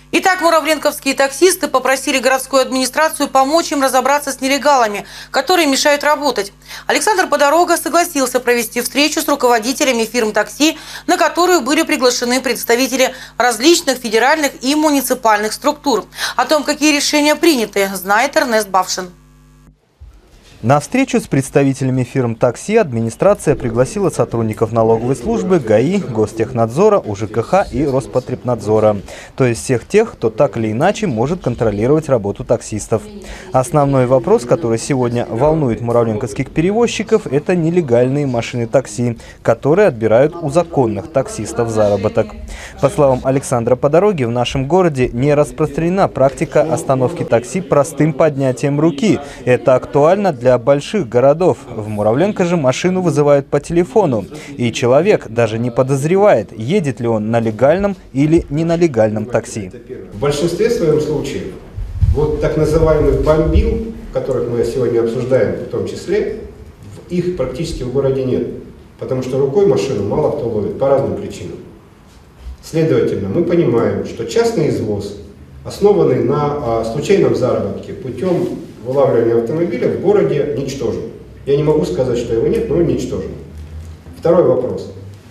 Итак, муравленковские таксисты попросили городскую администрацию помочь им разобраться с нелегалами, которые мешают работать. Александр Подорога согласился провести встречу с руководителями фирм такси, на которую были приглашены представители различных федеральных и муниципальных структур. О том, какие решения приняты, знает Эрнест Бавшин. На встречу с представителями фирм такси администрация пригласила сотрудников налоговой службы, ГАИ, Гостехнадзора, УЖКХ и Роспотребнадзора. То есть всех тех, кто так или иначе может контролировать работу таксистов. Основной вопрос, который сегодня волнует муравленковских перевозчиков, это нелегальные машины такси, которые отбирают у законных таксистов заработок. По словам Александра Подороги, в нашем городе не распространена практика остановки такси простым поднятием руки. Это актуально для больших городов. В Муравленко же машину вызывают по телефону. И человек даже не подозревает, едет ли он на легальном или не на легальном такси. В большинстве своем случаев вот так называемых бомбил, которых мы сегодня обсуждаем в том числе, их практически в городе нет. Потому что рукой машину мало кто ловит по разным причинам. Следовательно, мы понимаем, что частный извоз, основанный на случайном заработке путем вылавливания автомобиля, в городе ничтожен. Я не могу сказать, что его нет, но он ничтожен. Второй вопрос.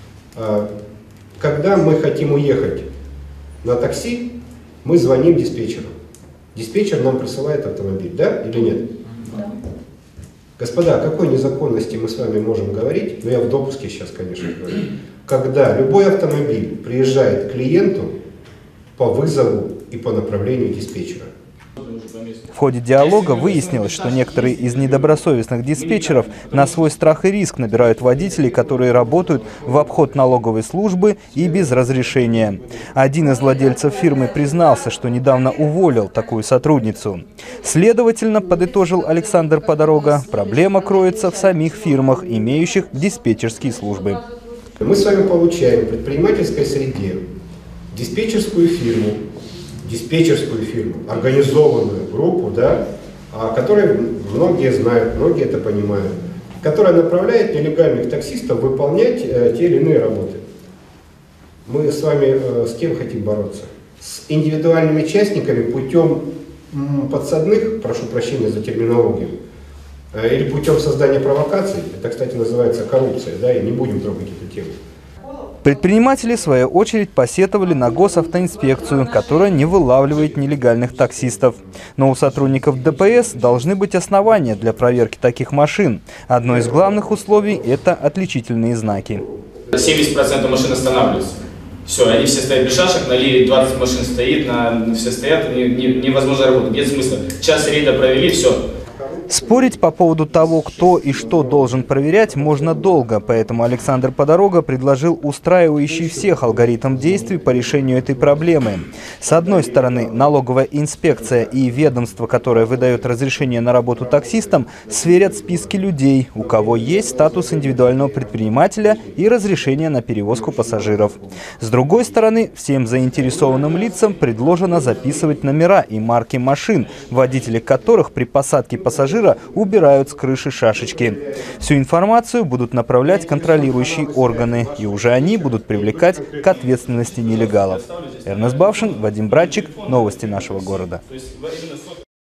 Когда мы хотим уехать на такси, мы звоним диспетчеру. Диспетчер нам присылает автомобиль, да или нет? Да. Господа, о какой незаконности мы с вами можем говорить? Ну, я в допуске сейчас, конечно, говорю. Когда любой автомобиль приезжает к клиенту по вызову и по направлению диспетчера. В ходе диалога выяснилось, что некоторые из недобросовестных диспетчеров на свой страх и риск набирают водителей, которые работают в обход налоговой службы и без разрешения. Один из владельцев фирмы признался, что недавно уволил такую сотрудницу. Следовательно, подытожил Александр Подорога, проблема кроется в самих фирмах, имеющих диспетчерские службы. Мы с вами получаем в предпринимательской среде диспетчерскую фирму, организованную группу, да, о которой многие знают, многие это понимают, которая направляет нелегальных таксистов выполнять те или иные работы. Мы с вами с кем хотим бороться? С индивидуальными частниками путем подсадных, прошу прощения за терминологию, или путем создания провокаций, это, кстати, называется коррупция, да, и не будем трогать эту тему. Предприниматели, в свою очередь, посетовали на госавтоинспекцию, которая не вылавливает нелегальных таксистов. Но у сотрудников ДПС должны быть основания для проверки таких машин. Одно из главных условий – это отличительные знаки. 70% машин останавливаются. Все, они все стоят без шашек, налили 20 машин стоит, все стоят, невозможно работать, нет смысла. Час рейда провели, все. Спорить по поводу того, кто и что должен проверять, можно долго, поэтому Александр Подорога предложил устраивающий всех алгоритм действий по решению этой проблемы. С одной стороны, налоговая инспекция и ведомство, которое выдает разрешение на работу таксистам, сверят списки людей, у кого есть статус индивидуального предпринимателя и разрешение на перевозку пассажиров. С другой стороны, всем заинтересованным лицам предложено записывать номера и марки машин, водители которых при посадке пассажиров убирают с крыши шашечки. Всю информацию будут направлять контролирующие органы, и уже они будут привлекать к ответственности нелегалов. Эрнест Бавшин, Вадим Братчик. Новости нашего города.